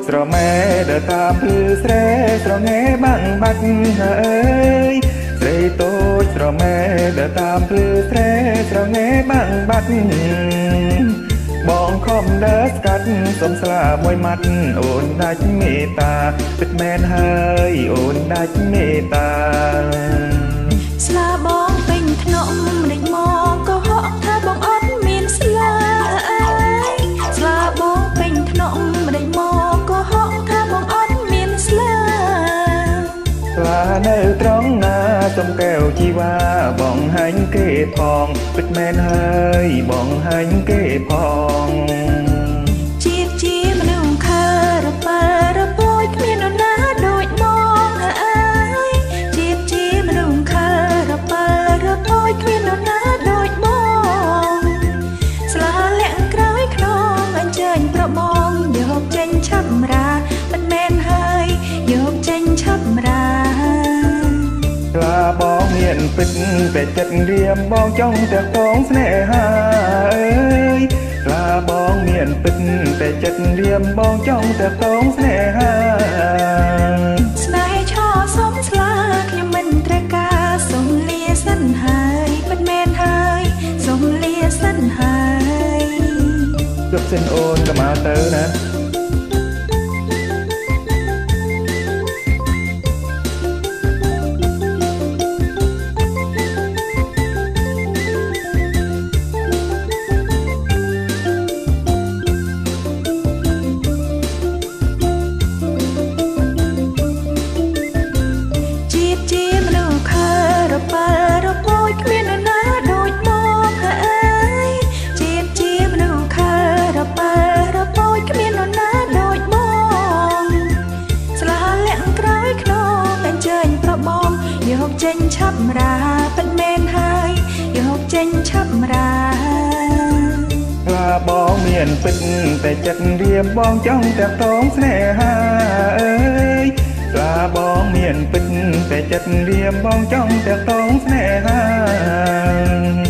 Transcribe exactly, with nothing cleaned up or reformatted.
ស្រមែដើរតាមភ្លឺស្រែស្រងែបាំងបាត់អើយស្រីតូចស្រមែដើរតាមភ្លឺស្រែស្រងែបាំងបាត់បងខំដើរស្កាត់សុំស្លាមួយម៉ាត់អូនដាច់មេត្តាពិតមែនហើយអូនដាច់មេត្តាស្លាបងពេញថ្នាក់ម្ដេចមកក៏ហក់ថាបងអត់មានស្លាស្លាបងពេញថ្នាក់ម្ដេចមកក៏ហក់ថាបងអត់មានស្លាស្លានៅត្រង់ណាសុំកែវជីវ៉ាបងហាញ់គេផងពិតមែនហើយបងហាញ់គេផងជាតិជាមនុស្សខើរប៉ារពួយគ្មាននរណាដូចមកអើយជាតិជាមនុស្សខើរប៉ារពួយគ្មាននរណាដូចមកស្លាលាក់ក្រោយខ្នងអញ្ជើញប្របងយកចេញឆាប់រាមិនមែនហើយយកចេញឆាប់រាស្លាបងមានពិតតែចិត្តរៀមបងចង់តែកងស្នេហាអើយស្លាបងមានពិតតែចិត្តរៀមបងចង់តែកងស្នេហាស្នេហ៍ឆោសុំស្លាខ្ញុំមិនត្រូវការសុំលាសិនហើយមិនមែនហើយសុំលាសិនហើយជប់សិនអូនក៏មកទៅណាយកចេញឆាប់រាពិតមែនហើយយកចេញឆាប់រាស្លាបងមានពិតតែចិត្តរៀមបងចង់តែកងស្នេហាអើយស្លាបងមានពិតតែចិត្តរៀមបងចង់តែកងស្នេហា